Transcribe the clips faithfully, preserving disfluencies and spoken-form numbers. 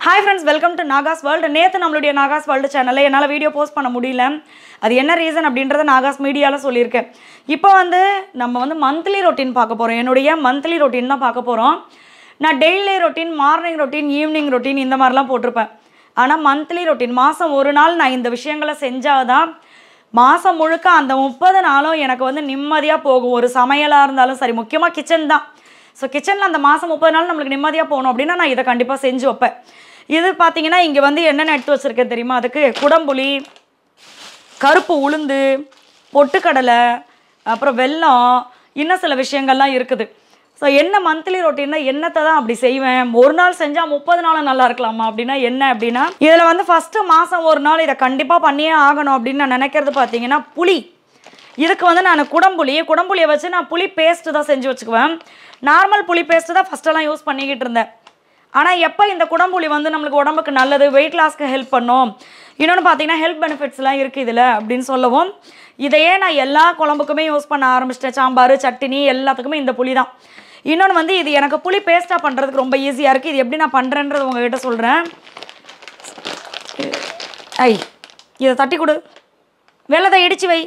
Hi friends, welcome to Naga's World. நேத்து நம்மளுடைய Naga's World சேனல்ல என்னால வீடியோ போஸ்ட் பண்ண முடியல. அது என்ன ரீசன் அப்படின்றத Naga's மீடியால சொல்லிருக்கேன். இப்போ வந்து நம்ம வந்து மந்த்லி ரொட்டீன் பார்க்க போறோம். என்னுடைய மந்த்லி ரொட்டீன் தான் பார்க்க போறோம். நான் daily routine, morning routine, evening routine இந்த மாதிரிலாம் போட்டுருப்பேன். ஆனா மந்த்லி ரொட்டீன் மாசம் ஒரு நாள் நான் இந்த விஷயங்களை செஞ்சாதான் மாசம் முழுக்க அந்த முப்பது நாளும் எனக்கு வந்து நிம்மதியா போகும். ஒரு சமையலா இருந்தாலும் சரி, முக்கியமா கிச்சன் தான். ஸோ கிச்சனில் அந்த மாதம் முப்பது நாள் நம்மளுக்கு நிம்மதியாக போகணும் அப்படின்னா நான் இதை கண்டிப்பாக செஞ்சு வைப்பேன். இது பார்த்தீங்கன்னா இங்கே வந்து என்னென்ன எடுத்து வச்சுருக்கேன் தெரியுமா? அதுக்கு குடம்புளி, கருப்பு உளுந்து, பொட்டுக்கடலை, அப்புறம் வெல்லம், இன்னும் சில விஷயங்கள்லாம் இருக்குது. ஸோ என்ன மந்த்லி ரொட்டீன்னா என்னத்தை தான் அப்படி செய்வேன், ஒரு நாள் செஞ்சால் முப்பது நாளும் நல்லா இருக்கலாமா அப்படின்னா என்ன அப்படின்னா, இதில் வந்து ஃபஸ்ட்டு மாதம் ஒரு நாள் இதை கண்டிப்பாக பண்ணியே ஆகணும் அப்படின்னு நான் நினைக்கிறது பார்த்தீங்கன்னா புளி. இதுக்கு வந்து நான் குடம்புளி குடம்புளியை வச்சு நான் புளி பேஸ்ட்டு தான் செஞ்சு வச்சுக்குவேன். நார்மல் புளி பேஸ்ட்டு தான் ஃபஸ்ட்டெல்லாம் யூஸ் பண்ணிக்கிட்டு இருந்தேன். ஆனால் எப்போ இந்த குடம்புளி வந்து நம்மளுக்கு உடம்புக்கு நல்லது, வெயிட் லாஸ்க்கு ஹெல்ப் பண்ணும், இன்னொன்று பார்த்தீங்கன்னா ஹெல்த் பெனிஃபிட்ஸ்லாம் இருக்குது இதில் அப்படின்னு சொல்லவும் இதையே நான் எல்லா குழம்புக்குமே யூஸ் பண்ண ஆரம்பிச்சிட்டேன். சாம்பார், சட்னி எல்லாத்துக்குமே இந்த புளி தான். இன்னொன்று வந்து இது எனக்கு புளி பேஸ்ட்டாக பண்ணுறதுக்கு ரொம்ப ஈஸியாக இருக்குது. இது எப்படி நான் பண்ணுறேன்றது உங்ககிட்ட சொல்கிறேன். ஐ இதை தட்டி கொடு, வெள்ளத்தை இடித்து வை,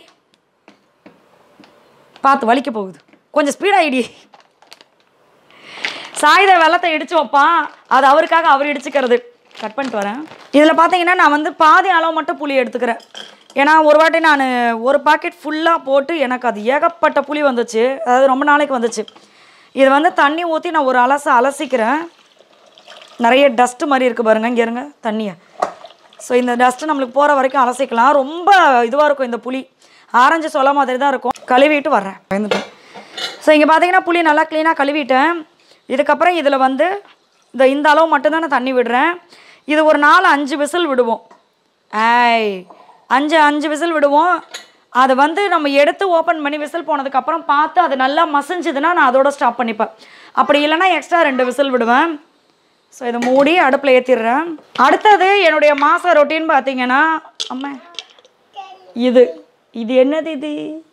பார்த்து வலிக்க போகுது, கொஞ்சம் ஸ்பீடாக இடி. சாயுத வெள்ளத்தை இடிச்சு வைப்பான், அது அவருக்காக அவர் இடிச்சுக்கிறது. கட் பண்ணிட்டு வரேன். இதில் பார்த்தீங்கன்னா நான் வந்து பாதி அளவு மட்டும் புளி எடுத்துக்கிறேன். ஏன்னா ஒரு வாட்டி நான் ஒரு பாக்கெட் ஃபுல்லாக போட்டு எனக்கு அது ஏகப்பட்ட புளி வந்துச்சு, அதாவது ரொம்ப நாளைக்கு வந்துச்சு. இது வந்து தண்ணி ஊற்றி நான் ஒரு அலச அலசிக்கிறேன். நிறைய டஸ்ட்டு மாதிரி இருக்குது பாருங்கள், இங்கே இருங்க தண்ணியை. ஸோ இந்த டஸ்ட்டு நம்மளுக்கு போகிற வரைக்கும் அலசிக்கலாம். ரொம்ப இதுவாக இருக்கும் இந்த புளி, ஆரஞ்சு சொல்ல மாதிரி தான் இருக்கும். கழுவிட்டு வர்றேன், பயந்துட்டேன். ஸோ இங்கே பார்த்தீங்கன்னா புளி நல்லா க்ளீனாக கழுவிட்டேன். இதுக்கப்புறம் இதில் வந்து இந்த இந்த அளவு மட்டும்தான் நான் தண்ணி விடுறேன். இது ஒரு நாலு அஞ்சு விசில் விடுவோம். ஐய் அஞ்சு அஞ்சு விசில் விடுவோம். அதை வந்து நம்ம எடுத்து ஓப்பன் பண்ணி விசில் போனதுக்கப்புறம் பார்த்து அது நல்லா மசிஞ்சுதுன்னா நான் அதோட ஸ்டாப் பண்ணிப்பேன். அப்படி இல்லைன்னா எக்ஸ்ட்ரா ரெண்டு விசில் விடுவேன். ஸோ இதை மூடி அடுப்பில் ஏற்றிடுறேன். அடுத்தது என்னுடைய மாத ரொட்டீன் பார்த்தீங்கன்னா, அம்மா இது இது என்னது இது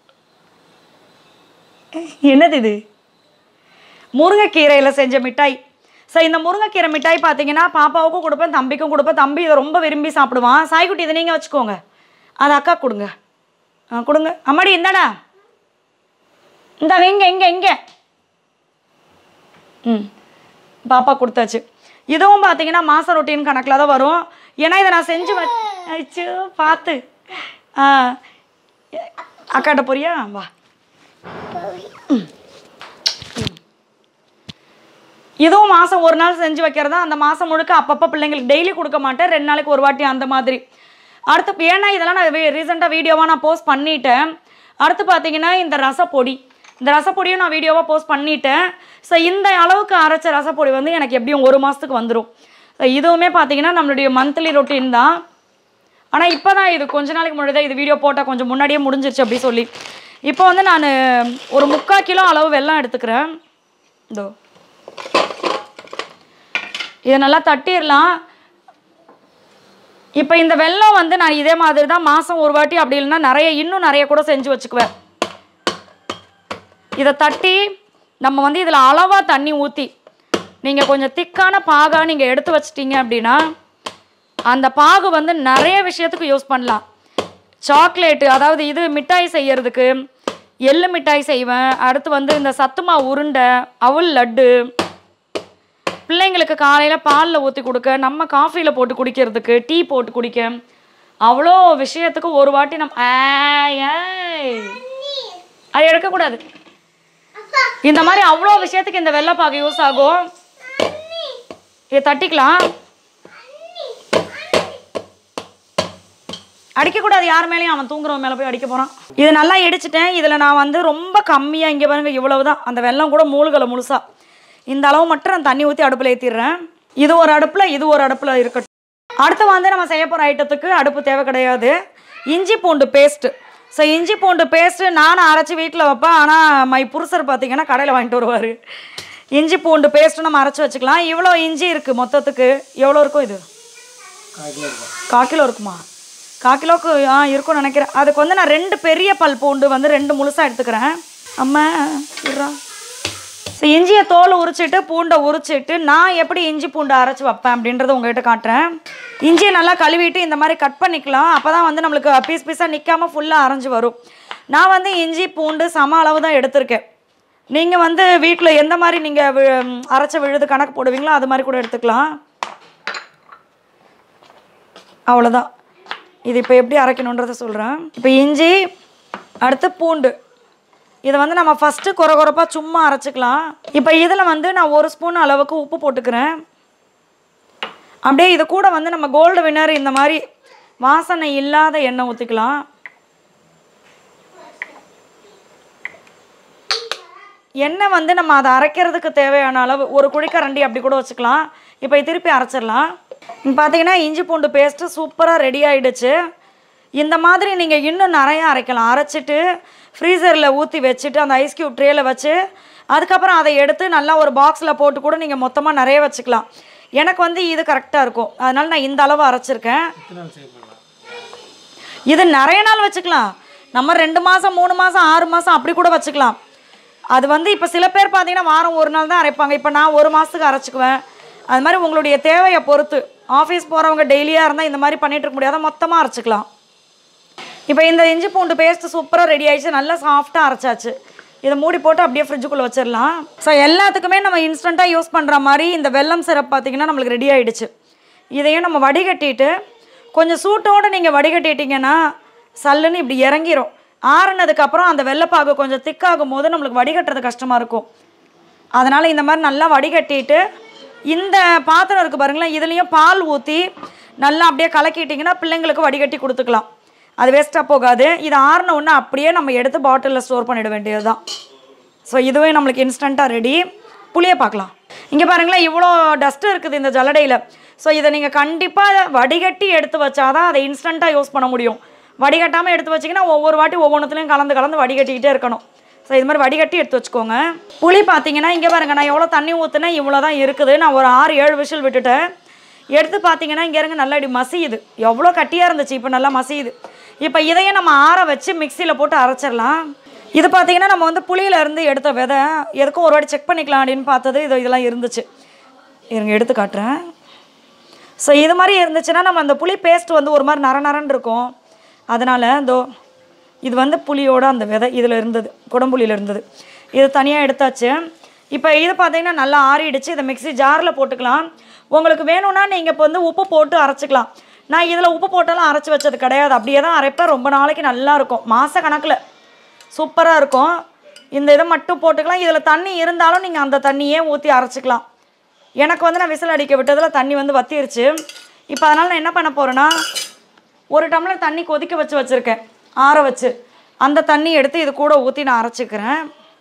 என்னது இது முருங்கைக்கீரையில் செஞ்ச மிட்டாய். ஸோ இந்த முருங்கைக்கீரை மிட்டாய் பார்த்தீங்கன்னா பாப்பாவுக்கும் கொடுப்பேன், தம்பிக்கும் கொடுப்பேன். தம்பி இதை ரொம்ப விரும்பி சாப்பிடுவான். சாய்க்குட்டி இதை நீங்கள் வச்சுக்கோங்க, அது அக்கா கொடுங்க. ஆ கொடுங்க அம்மாடி, இந்தாடா இந்தாங்க, இங்கே இங்கே இங்கே ம் பாப்பா கொடுத்தாச்சு. இதுவும் பார்த்தீங்கன்னா மாத ரொட்டீன் கணக்கில் தான் வரும். ஏன்னா இதை நான் செஞ்சு வச்சு பார்த்து ஆ அக்காட்ட போறியா, வா. இதுவும் மாதம் ஒரு நாள் செஞ்சு வைக்கிறதா. அந்த மாதம் முழுக்க அப்பப்போ பிள்ளைங்களுக்கு டெய்லி கொடுக்க மாட்டேன், ரெண்டு நாளைக்கு ஒரு வாட்டி அந்த மாதிரி. அடுத்து ஏன்னா இதெல்லாம் நான் ரீசெண்டாக வீடியோவாக நான் போஸ்ட் பண்ணிட்டேன். அடுத்து பார்த்தீங்கன்னா இந்த ரசப்பொடி, இந்த ரசப்பொடியும் நான் வீடியோவாக போஸ்ட் பண்ணிட்டேன். ஸோ இந்த அளவுக்கு அரைச்ச ரசப்பொடி வந்து எனக்கு எப்படியும் ஒரு மாதத்துக்கு வந்துடும். ஸோ இதுவுமே பார்த்தீங்கன்னா நம்மளுடைய மந்த்லி ரொட்டீன் தான். ஆனால் இப்போ தான் இது கொஞ்ச நாளைக்கு முன்னாடி தான் இது வீடியோ போட்டால் கொஞ்சம் முன்னாடியே முடிஞ்சிருச்சு அப்படி சொல்லி. இப்போ வந்து நான் ஒரு முக்கால் கிலோ அளவு வெல்லம் எடுத்துக்கிறேன். இதோ இதை நல்லா தட்டிடலாம். இப்போ இந்த வெல்லம் வந்து நான் இதே மாதிரி தான் மாதம் ஒரு வாட்டி, அப்படி இல்லைன்னா நிறைய இன்னும் நிறைய கூட செஞ்சு வச்சுக்குவேன். இதை தட்டி நம்ம வந்து இதில் அளவாக தண்ணி ஊற்றி நீங்கள் கொஞ்சம் திக்கான பாகாக நீங்கள் எடுத்து வச்சிட்டிங்க அப்படின்னா அந்த பாகு வந்து நிறைய விஷயத்துக்கு யூஸ் பண்ணலாம். சாக்லேட்டு, அதாவது இது மிட்டாய் செய்யறதுக்கு, எள்ளு மிட்டாய் செய்வேன். அடுத்து வந்து இந்த சத்துமா உருண்டை, அவல் லட்டு, பிள்ளைங்களுக்கு காலையில் பாலில் ஊற்றி கொடுக்க, நம்ம காஃபியில் போட்டு குடிக்கிறதுக்கு, டீ போட்டு குடிக்க, அவ்வளோ விஷயத்துக்கு ஒரு வாட்டி நம்ம அது எடுக்கக்கூடாது. இந்த மாதிரி அவ்வளோ விஷயத்துக்கு இந்த வெள்ளைப்பாகு யூஸ் ஆகும். இதை தட்டிக்கலாம். அடிக்கக்கூடாது யார் மேலேயும், அவன் தூங்குறவன் மேலே போய் அடிக்க போகிறான். இது நல்லா இடிச்சிட்டேன். இதில் நான் வந்து ரொம்ப கம்மியாக, இங்கே பாருங்க இவ்வளவு தான், அந்த வெல்லம் கூட மூழ்கலை முழுசாக. இந்த அளவு மட்டும் நான் தண்ணி ஊற்றி அடுப்பில் ஏற்றிடுறேன். இது ஒரு அடுப்பில், இது ஒரு அடுப்பில் இருக்கட்டும். அடுத்து வந்து நம்ம செய்ய போகிற ஐட்டத்துக்கு அடுப்பு தேவை கிடையாது. இஞ்சி பூண்டு பேஸ்ட்டு. ஸோ இஞ்சி பூண்டு பேஸ்ட்டு நானும் அரைச்சி வீட்டில் வைப்பேன். ஆனால் மை புருஷர் பார்த்தீங்கன்னா கடையில் வாங்கிட்டு வருவார். இஞ்சி பூண்டு பேஸ்ட்டு நம்ம அரைச்சி வச்சுக்கலாம். இவ்வளோ இஞ்சி இருக்குது மொத்தத்துக்கு. எவ்வளோ இருக்கும் இது? கால் கிலோ இருக்குமா? கால் கிலோவுக்கு ஆ இருக்கும்னு நினைக்கிறேன். அதுக்கு வந்து நான் ரெண்டு பெரிய பல் பூண்டு வந்து ரெண்டு முழுசாக எடுத்துக்கிறேன். அம்மா இருறா. ஸோ இஞ்சியை தோல் உரிச்சிட்டு பூண்டை உரிச்சிட்டு நான் எப்படி இஞ்சி பூண்டை அரைச்சி வைப்பேன் அப்படின்றத உங்கள்கிட்ட காட்டுறேன். இஞ்சியை நல்லா கழுவிட்டு இந்த மாதிரி கட் பண்ணிக்கலாம். அப்போ தான் வந்து நம்மளுக்கு பீஸ் பீஸாக நிற்காமல் ஃபுல்லாக அரைஞ்சி வரும். நான் வந்து இஞ்சி பூண்டு சம அளவு தான் எடுத்திருக்கேன். நீங்கள் வந்து வீட்டில் எந்த மாதிரி நீங்கள் அரைச்ச விழுது கணக்கு போடுவீங்களோ அது மாதிரி கூட எடுத்துக்கலாம். அவ்வளோதான். இது இப்போ எப்படி அரைக்கணுன்றதை சொல்கிறேன். இப்போ இஞ்சி, அடுத்து பூண்டு, இதை வந்து நம்ம ஃபஸ்ட்டு குறை குறைப்பாக சும்மா அரைச்சிக்கலாம். இப்போ இதில் வந்து நான் ஒரு ஸ்பூன் அளவுக்கு உப்பு போட்டுக்கிறேன். அப்படியே இது கூட வந்து நம்ம கோல்டு வினர் இந்த மாதிரி வாசனை இல்லாத எண்ணெய் ஊற்றிக்கலாம். எண்ணெய் வந்து நம்ம அதை அரைக்கிறதுக்கு தேவையான அளவு ஒரு குழிக்கரண்டி அப்படி கூட வச்சுக்கலாம். இப்போ திருப்பி அரைச்சிடலாம். இப்போ பார்த்தீங்கன்னா இஞ்சி பூண்டு பேஸ்ட்டு சூப்பராக ரெடி ஆகிடுச்சு. இந்த மாதிரி நீங்கள் இன்னும் நிறையா அரைக்கலாம். அரைச்சிட்டு ஃப்ரீசரில் ஊற்றி வச்சுட்டு அந்த ஐஸ் க்யூப் ட்ரேயில் வச்சு அதுக்கப்புறம் அதை எடுத்து நல்லா ஒரு பாக்ஸில் போட்டு கூட நீங்கள் மொத்தமாக நிறைய வச்சுக்கலாம். எனக்கு வந்து இது கரெக்டாக இருக்கும். அதனால் நான் இந்த அளவு அரைச்சிருக்கேன். இது நிறைய நாள் வச்சுக்கலாம். நம்ம ரெண்டு மாதம் மூணு மாதம் ஆறு மாதம் அப்படி கூட வச்சுக்கலாம். அது வந்து இப்போ சில பேர் பார்த்தீங்கன்னா வாரம் ஒரு நாள் தான் அரைப்பாங்க. இப்போ நான் ஒரு மாதத்துக்கு அரைச்சிக்குவேன். அது மாதிரி உங்களுடைய தேவையை பொறுத்து. ஆஃபீஸ் போகிறவங்க டெய்லியாக இருந்தால் இந்த மாதிரி பண்ணிகிட்டு இருக்க முடியாத மொத்தமாக அரைச்சிக்கலாம். இப்போ இந்த இஞ்சி பூண்டு பேஸ்ட்டு சூப்பராக ரெடி ஆகிடுச்சு. நல்லா சாஃப்டாக அரைச்சாச்சு. இதை மூடி போட்டு அப்படியே ஃப்ரிட்ஜுக்குள்ளே வச்சிடலாம். ஸோ எல்லாத்துக்குமே நம்ம இன்ஸ்டண்ட்டாக யூஸ் பண்ணுற மாதிரி இந்த வெல்லம் சிரப் பார்த்திங்கன்னா நம்மளுக்கு ரெடி ஆகிடுச்சு. இதையும் நம்ம வடிகட்டிட்டு கொஞ்சம் சூட்டோடு நீங்கள் வடிகட்டிட்டிங்கன்னா சல்லுன்னு இப்படி இறங்கிரும். ஆறுனதுக்கப்புறம் அந்த வெள்ளைப்பாகு கொஞ்சம் திக்காகும் போது நம்மளுக்கு வடிகட்டுறது கஷ்டமாக இருக்கும். அதனால் இந்த மாதிரி நல்லா வடிகட்டிட்டு இந்த பாத்திரம் இருக்குது பாருங்களேன், இதுலேயும் பால் ஊற்றி நல்லா அப்படியே கலக்கிட்டிங்கன்னா பிள்ளைங்களுக்கு வடிகட்டி கொடுத்துக்கலாம். அது வேஸ்ட்டாக போகாது. இது ஆறின ஒன்று அப்படியே நம்ம எடுத்து பாட்டிலில் ஸ்டோர் பண்ணிட வேண்டியது தான். ஸோ இதுவே நம்மளுக்கு இன்ஸ்டண்ட்டாக ரெடி. புளியை பார்க்கலாம். இங்கே பாருங்களேன், இவ்வளோ டஸ்ட்டு இருக்குது இந்த ஜல்லடையில். ஸோ இதை நீங்கள் கண்டிப்பாக வடிகட்டி எடுத்து வச்சாதான் அதை இன்ஸ்டண்ட்டாக யூஸ் பண்ண முடியும். வடிகட்டாமல் எடுத்து வச்சிங்கன்னா ஒவ்வொரு வாட்டி ஒவ்வொன்றுத்துலையும் கலந்து கலந்து வடிகட்டிக்கிட்டே இருக்கணும். ஸோ இது மாதிரி வடிகட்டி எடுத்து வச்சுக்கோங்க. புளி பார்த்தீங்கன்னா இங்கே பாருங்கள், நான் எவ்வளோ தண்ணி ஊற்றுனேன் இவ்வளோ தான் இருக்குது. நான் ஒரு ஆறு ஏழு விசில் விட்டுட்டேன். எடுத்து பார்த்தீங்கன்னா இங்கே இருங்க நல்லா இப்படி மசியுது. எவ்வளோ கட்டியாக இருந்துச்சு, இப்போ நல்லா மசியுது. இப்போ இதையே நம்ம ஆற வச்சு மிக்சியில் போட்டு அரைச்சிடலாம். இது பார்த்தீங்கன்னா நம்ம வந்து புளியிலேருந்து எடுத்த விதை எதுக்கும் ஒரு வாட்டி செக் பண்ணிக்கலாம் அப்படின்னு பார்த்தது இது இதெல்லாம் இருந்துச்சு. இருங்க எடுத்து காட்டுறேன். ஸோ இது மாதிரி இருந்துச்சுன்னா நம்ம அந்த புளி பேஸ்ட் வந்து ஒரு மாதிரி நர நரன்னு இருக்கும். அதனால் இதோ இது வந்து புளியோட அந்த விதை இதில் இருந்தது, குடம்புளியில் இருந்தது. இது தனியாக எடுத்தாச்சு. இப்போ இது பார்த்தீங்கன்னா நல்லா ஆறிடுச்சு. இதை மிக்ஸி ஜாரில் போட்டுக்கலாம். உங்களுக்கு வேணும்னா நீங்கள் இப்போ வந்து உப்பு போட்டு அரைச்சிக்கலாம். நான் இதில் உப்பு போட்டாலும் அரைச்சி வச்சது கிடையாது. அப்படியே தான் அரைப்பேன். ரொம்ப நாளைக்கு நல்லா இருக்கும். மாத கணக்கில் சூப்பராக இருக்கும். இந்த இதை மட்டும் போட்டுக்கலாம். இதில் தண்ணி இருந்தாலும் நீங்கள் அந்த தண்ணியே ஊற்றி அரைச்சிக்கலாம். எனக்கு வந்து நான் விசில் அடிக்க விட்டதில் தண்ணி வந்து வத்திருச்சு. இப்போ அதனால் நான் என்ன பண்ண போகிறேன்னா ஒரு டம்ளர் தண்ணி கொதிக்க வச்சு வச்சுருக்கேன் ஆற வச்சு. அந்த தண்ணி எடுத்து இது கூட ஊற்றி நான் அரைச்சிக்கிறேன்.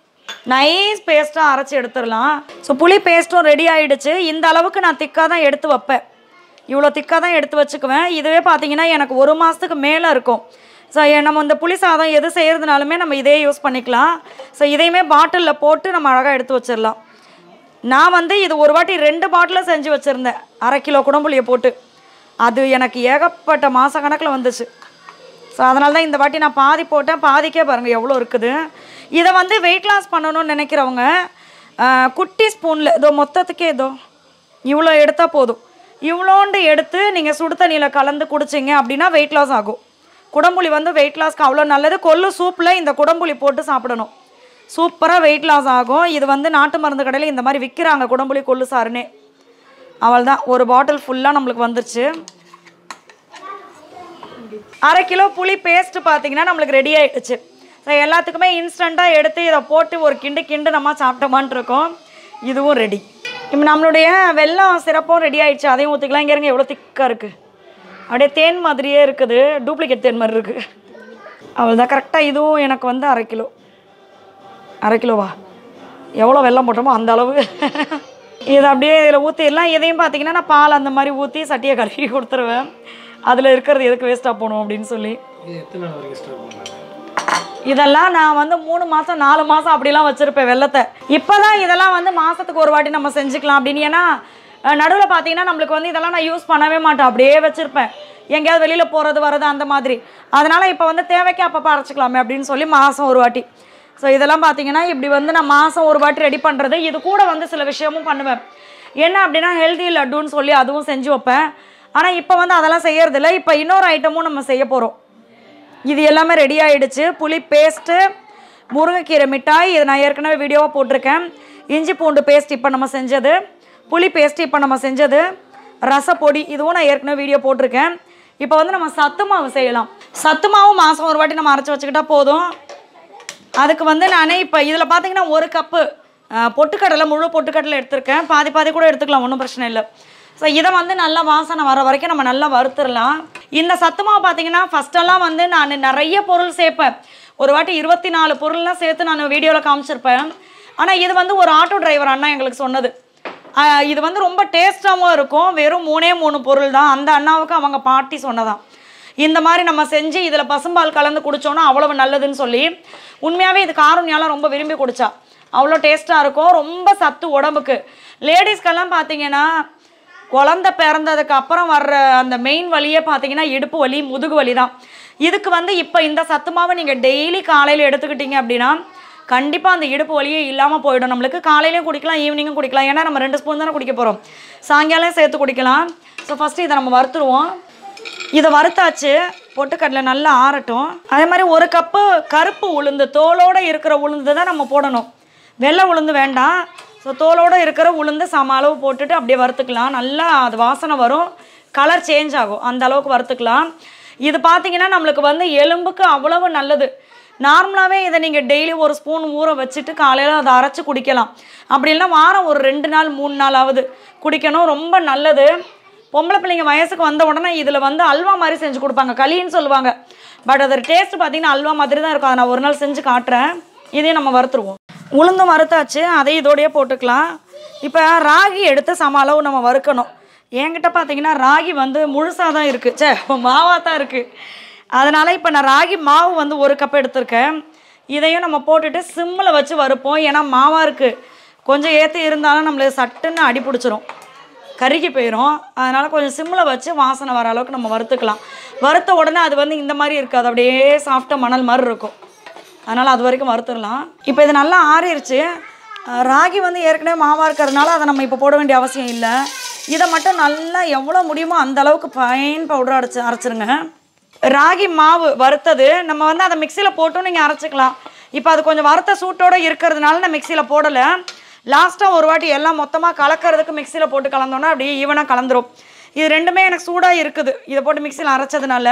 நைஸ் பேஸ்ட்டாக அரைச்சி எடுத்துடலாம். ஸோ புளி பேஸ்ட்டும் ரெடி ஆகிடுச்சு. இந்த அளவுக்கு நான் திக்காக தான் எடுத்து வைப்பேன். இவ்வளோ திக்காக தான் எடுத்து வச்சுக்குவேன். இதுவே பார்த்தீங்கன்னா எனக்கு ஒரு மாதத்துக்கு மேலே இருக்கும். ஸோ நம்ம இந்த புளி சாதம் எது செய்கிறதுனாலுமே நம்ம இதே யூஸ் பண்ணிக்கலாம். ஸோ இதையுமே பாட்டிலில் போட்டு நம்ம அழகாக எடுத்து வச்சிடலாம். நான் வந்து இது ஒரு வாட்டி ரெண்டு பாட்டிலில் செஞ்சு வச்சுருந்தேன், அரை கிலோ குடம்புளியை போட்டு. அது எனக்கு ஏகப்பட்ட மாத கணக்கில் வந்துச்சு. ஸோ அதனால தான் இந்த வாட்டி நான் பாதி போட்டேன். பாதிக்கே பாருங்கள் எவ்வளோ இருக்குது. இதை வந்து வெயிட் லாஸ் பண்ணணும்னு நினைக்கிறவங்க குட்டி ஸ்பூனில் இதோ மொத்தத்துக்கே இதோ இவ்வளோ எடுத்தால் போதும். இவ்வளோண்டு எடுத்து நீங்கள் சுடு தண்ணியில் கலந்து குடிச்சிங்க அப்படின்னா வெயிட் லாஸ் ஆகும். குடம்புளி வந்து வெயிட் லாஸ்க்கு அவ்வளோ நல்லது. கொள்ளு சூப்பில் இந்த குடம்புளி போட்டு சாப்பிடணும். சூப்பராக வெயிட் லாஸ் ஆகும். இது வந்து நாட்டு மருந்து கடையில் இந்த மாதிரி விற்கிறாங்க குடம்புளி கொள்ளு சாருன்னே. அவள் தான் ஒரு பாட்டில் ஃபுல்லாக நம்மளுக்கு வந்துருச்சு. அரை கிலோ புளி பேஸ்ட்டு பார்த்தீங்கன்னா நம்மளுக்கு ரெடி ஆகிடுச்சு. ஸோ எல்லாத்துக்குமே இன்ஸ்டண்ட்டாக எடுத்து இதை போட்டு ஒரு கிண்டு கிண்டு நம்ம சாப்பிட்டோமான் இருக்கோம். இதுவும் ரெடி. இப்போ நம்மளுடைய வெல்லம் சிறப்பும் ரெடி ஆகிடுச்சு. அதையும் ஊற்றிக்கலாம். இங்கே இருங்க எவ்வளோ திக்காக இருக்குது. அப்படியே தேன் மாதிரியே இருக்குது. டூப்ளிகேட் தேன் மாதிரி இருக்குது. அவள் தான் கரெக்டாக. இதுவும் எனக்கு வந்து அரை கிலோ அரை கிலோவா எவ்வளோ வெல்லம் போட்டோமோ அந்த அளவு. இதை அப்படியே இதில் ஊற்றிடலாம். இதையும் பார்த்தீங்கன்னா நான் பால் அந்த மாதிரி ஊற்றி சட்டியை கழுவி கொடுத்துருவேன். அதில் இருக்கிறது எதுக்கு வேஸ்ட்டாக போகணும் அப்படின்னு சொல்லி. இதெல்லாம் நான் வந்து மூணு மாதம் நாலு மாதம் அப்படிலாம் வச்சுருப்பேன் வெல்லத்தை. இப்போ தான் இதெல்லாம் வந்து மாதத்துக்கு ஒரு வாட்டி நம்ம செஞ்சுக்கலாம் அப்படின்னு. ஏன்னா நடுவில் பார்த்தீங்கன்னா நம்மளுக்கு வந்து இதெல்லாம் நான் யூஸ் பண்ணவே மாட்டேன். அப்படியே வச்சுருப்பேன். எங்கேயாவது வெளியில் போகிறது வர்றது அந்த மாதிரி. அதனால் இப்போ வந்து தேவைக்கு அப்பப்போ அரைச்சிக்கலாமே அப்படின்னு சொல்லி மாதம் ஒரு வாட்டி. ஸோ இதெல்லாம் பார்த்தீங்கன்னா இப்படி வந்து நான் மாதம் ஒரு வாட்டி ரெடி பண்ணுறது. இது கூட வந்து சில விஷயமும் பண்ணுவேன். என்ன அப்படின்னா ஹெல்தி லட்டுன்னு சொல்லி அதுவும் செஞ்சு வைப்பேன். ஆனால் இப்போ வந்து அதெல்லாம் செய்யறதில்ல. இப்போ இன்னொரு ஐட்டமும் நம்ம செய்ய போகிறோம். இது எல்லாமே ரெடி ஆகிடுச்சு. புளி பேஸ்ட்டு, முருங்கைக்கீரை மிட்டாய், இது நான் ஏற்கனவே வீடியோவாக போட்டிருக்கேன். இஞ்சி பூண்டு பேஸ்ட் இப்போ நம்ம செஞ்சது, புளி பேஸ்ட் இப்போ நம்ம செஞ்சது, ரசப்பொடி இதுவும் நான் ஏற்கனவே வீடியோ போட்டிருக்கேன். இப்போ வந்து நம்ம சத்து மாவு செய்யலாம். சத்து மாவு மாதம் ஒரு வாட்டி நம்ம அரைச்சி வச்சுக்கிட்டா போதும். அதுக்கு வந்து நான் இப்போ இதில் பார்த்தீங்கன்னா ஒரு கப்பு பொட்டுக்கடலை, முழு பொட்டுக்கடலை எடுத்திருக்கேன். பாதி பாதி கூட எடுத்துக்கலாம், ஒன்றும் பிரச்சனை இல்லை. ஸோ இதை வந்து நல்லா வாசனை வர வரைக்கும் நம்ம நல்லா வறுத்துடலாம். இந்த சத்து மாவு பார்த்தீங்கன்னா ஃபஸ்ட்டெல்லாம் வந்து நான் நிறைய பொருள் சேர்ப்பேன். ஒரு வாட்டி இருபத்தி நாலு பொருள்லாம் சேர்த்து நான் வீடியோவில் காமிச்சிருப்பேன். ஆனால் இது வந்து ஒரு ஆட்டோ டிரைவர் அண்ணா எங்களுக்கு சொன்னது. இது வந்து ரொம்ப டேஸ்ட்டாகவும் இருக்கும். வெறும் மூணே மூணு பொருள் தான். அந்த அண்ணாவுக்கு அவங்க பாட்டி சொன்னதான். இந்த மாதிரி நம்ம செஞ்சு இதில் பசும்பால் கலந்து குடித்தோன்னா அவ்வளவு நல்லதுன்னு சொல்லி, உண்மையாகவே இது காரணியாலாம் ரொம்ப விரும்பி குடித்தா. அவ்வளோ டேஸ்ட்டாக இருக்கும். ரொம்ப சத்து உடம்புக்கு. லேடிஸ்க்கெல்லாம் பார்த்தீங்கன்னா குழந்த பிறந்ததுக்கு அப்புறம் வர்ற அந்த மெயின் வலியே பார்த்தீங்கன்னா இடுப்பு வலி, முதுகு வலி தான். இதுக்கு வந்து இப்போ இந்த சத்து மாவை நீங்கள் டெய்லி காலையில் எடுத்துக்கிட்டீங்க அப்படின்னா கண்டிப்பாக அந்த இடுப்பு வலியே இல்லாமல் போயிடும். நம்மளுக்கு காலையிலையும் குடிக்கலாம், ஈவினிங்கும் குடிக்கலாம். ஏன்னா நம்ம ரெண்டு ஸ்பூன் தானே குடிக்க போகிறோம். சாயங்காலம் சேர்த்து குடிக்கலாம். ஸோ ஃபஸ்ட்டு இதை நம்ம வறுத்துருவோம். இதை வறுத்தாச்சு. பொட்டுக்கடலை நல்லா ஆறட்டும். அதே மாதிரி ஒரு கப்பு கருப்பு உளுந்து, தோலோடு இருக்கிற உளுந்து தான் நம்ம போடணும். வெள்ளை உளுந்து வேண்டாம். ஸோ தோலோடு இருக்கிற உளுந்து சம அளவு போட்டுட்டு அப்படியே வறுத்துக்கலாம். நல்லா அது வாசனை வரும், கலர் சேஞ்ச் ஆகும், அந்த அளவுக்கு வறுத்துக்கலாம். இது பார்த்தீங்கன்னா நம்மளுக்கு வந்து எலும்புக்கு அவ்வளவு நல்லது. நார்மலாகவே இதை நீங்கள் டெய்லி ஒரு ஸ்பூன் ஊற வச்சுட்டு காலையில் அதை அரைச்சி குடிக்கலாம். அப்படி இல்லைனா வாரம் ஒரு ரெண்டு நாள் மூணு நாளாவது குடிக்கணும். ரொம்ப நல்லது. பொம்பளை பிள்ளைங்க வயசுக்கு வந்த உடனே இதில் வந்து அல்வா மாதிரி செஞ்சு கொடுப்பாங்க, களின்னு சொல்லுவாங்க. பட் அதோட டேஸ்ட் பார்த்தீங்கன்னா அல்வா மாதிரி தான் இருக்கும். அதை நான் ஒரு நாள் செஞ்சு காட்டுறேன். இதையும் நம்ம வறுத்துருவோம். உளுந்தும் வறுத்தாச்சு, அதை இதோடையே போட்டுக்கலாம். இப்போ ராகி எடுத்து சம அளவு நம்ம வறுக்கணும். என்கிட்ட பார்த்தீங்கன்னா ராகி வந்து முழுசாக தான் இருக்குது, சே மாவாக தான் இருக்குது. அதனால் இப்போ நான் ராகி மாவு வந்து ஒரு கப் எடுத்திருக்கேன். இதையும் நம்ம போட்டுட்டு சிம்மில் வச்சு வறுப்போம். ஏன்னா மாவாக இருக்குது, கொஞ்சம் ஏற்றி இருந்தாலும் நம்மளுக்கு சட்டுன்னு அடி பிடிச்சிரும், கருகி போயிடும். அதனால் கொஞ்சம் சிம்மில் வச்சு வாசனை வர அளவுக்கு நம்ம வறுத்துக்கலாம். வறுத்த உடனே அது வந்து இந்த மாதிரி இருக்காது, அப்படியே சாஃப்டாக மணல் மாதிரி இருக்கும். அதனால் அது வரைக்கும் வறுத்துடலாம். இப்போ இது நல்லா ஆறிடுச்சு. ராகி வந்து ஏற்கனவே மாவாக இருக்கிறதுனால அதை நம்ம இப்போ போட வேண்டிய அவசியம் இல்லை. இதை மட்டும் நல்லா எவ்வளோ முடியுமோ அந்த அளவுக்கு ஃபைன் பவுடர் அரைச்சி அரைச்சிருங்க. ராகி மாவு வறுத்தது நம்ம வந்து அதை மிக்சியில் போட்டும் நீங்கள் அரைச்சிக்கலாம். இப்போ அது கொஞ்சம் வறுத்த சூட்டோடு இருக்கிறதுனால நான் மிக்சியில் போடலை. லாஸ்ட்டாக ஒரு வாட்டி எல்லாம் மொத்தமாக கலக்கிறதுக்கு மிக்சியில் போட்டு கலந்தோன்னா அப்படியே ஈவனாக கலந்துரும். இது ரெண்டுமே எனக்கு சூடாக இருக்குது. இதை போட்டு மிக்சியில் அரைச்சதுனால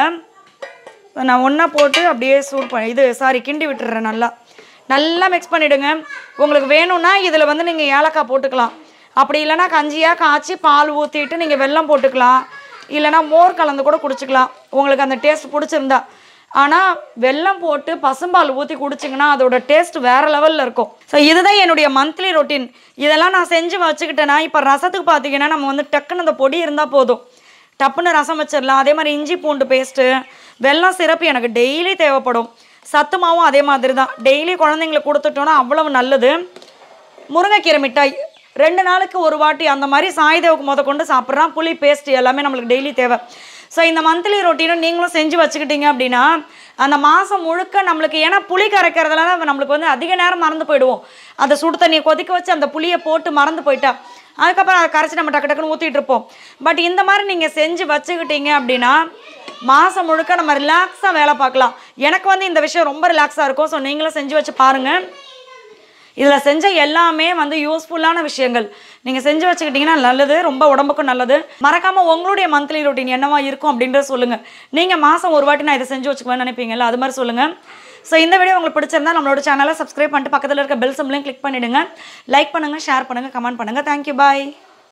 நான் ஒன்றா போட்டு அப்படியே சூடு பண்ணி இது சாரி கிண்டி விட்டுறேன். நல்லா நல்லா மிக்ஸ் பண்ணிவிடுங்க. உங்களுக்கு வேணும்னா இதில் வந்து நீங்கள் ஏலக்காய் போட்டுக்கலாம். அப்படி இல்லைனா கஞ்சியாக காய்ச்சி பால் ஊற்றிட்டு நீங்கள் வெல்லம் போட்டுக்கலாம். இல்லைனா மோர் கலந்து கூட குடிச்சிக்கலாம், உங்களுக்கு அந்த டேஸ்ட் பிடிச்சிருந்தா. ஆனால் வெல்லம் போட்டு பசும்பால் ஊற்றி குடிச்சிங்கன்னா அதோட டேஸ்ட் வேறு லெவலில் இருக்கும். ஸோ இதுதான் என்னுடைய மந்த்லி ரொட்டீன். இதெல்லாம் நான் செஞ்சு வச்சுக்கிட்டேன்னா இப்போ ரசத்துக்கு பார்த்தீங்கன்னா நம்ம வந்து டக்குன்னு அந்த பொடி இருந்தால் போதும், டப்புன்னு ரசம் வச்சிடலாம். அதே மாதிரி இஞ்சி பூண்டு பேஸ்ட்டு, வெல்லம் சிரப்பு எனக்கு டெய்லி தேவைப்படும். சத்து மாவும் அதே மாதிரி தான், டெய்லி குழந்தைங்களுக்கு கொடுத்துட்டோன்னா அவ்வளவு நல்லது. முருங்கைக்கீரை மிட்டாய் ரெண்டு நாளுக்கு ஒரு வாட்டி அந்த மாதிரி சாய்தேவுக்கு முத கொண்டு சாப்பிட்றான். புளி பேஸ்ட் எல்லாமே நம்மளுக்கு டெய்லி தேவை. ஸோ இந்த மந்த்லி ரொட்டீனும் நீங்களும் செஞ்சு வச்சுக்கிட்டீங்க அப்படின்னா அந்த மாதம் முழுக்க நம்மளுக்கு, ஏன்னா புளி கரைக்கிறதுனால நம்மளுக்கு வந்து அதிக நேரம் மறந்து போயிடுவோம். அதை சுடு தண்ணியை கொதிக்க வச்சு அந்த புளியை போட்டு மறந்து போயிட்டா அதுக்கப்புறம் அதை கரைச்சி நம்ம டக்கு டக்குன்னு ஊற்றிட்டு இருப்போம். பட் இந்த மாதிரி நீங்கள் செஞ்சு வச்சுக்கிட்டீங்க அப்படின்னா மாதம் முழுக்க நம்ம ரிலாக்ஸாக வேலை பார்க்கலாம். எனக்கு வந்து இந்த விஷயம் ரொம்ப ரிலாக்ஸாக இருக்கும். ஸோ நீங்களும் செஞ்சு வச்சு பாருங்கள். இதில் செஞ்ச எல்லாமே வந்து யூஸ்ஃபுல்லான விஷயங்கள். நீங்கள் செஞ்சு வச்சுக்கிட்டிங்கன்னா நல்லது, ரொம்ப உடம்புக்கும் நல்லது. மறக்காமல் உங்களுடைய மந்த்லி ரொட்டீன் என்னவா இருக்கும் அப்படின்றத சொல்லுங்கள். நீங்கள் மாதம் ஒரு வாட்டி நான் இதை செஞ்சு வச்சுக்குவேன்னு நினைப்பீங்கல்ல, அது மாதிரி சொல்லுங்கள். ஸோ இந்த வீடியோ உங்களுக்கு பிடிச்சிருந்தா நம்மளோட சேனலை சப்ஸ்கிரைப் பண்ணிட்டு பக்கத்தில் இருக்க பெல் சிம்பலையும் கிளிக் பண்ணிவிடுங்க. லைக் பண்ணுங்கள், ஷேர் பண்ணுங்கள், கமெண்ட் பண்ணுங்கள். தேங்க்யூ, பாய்.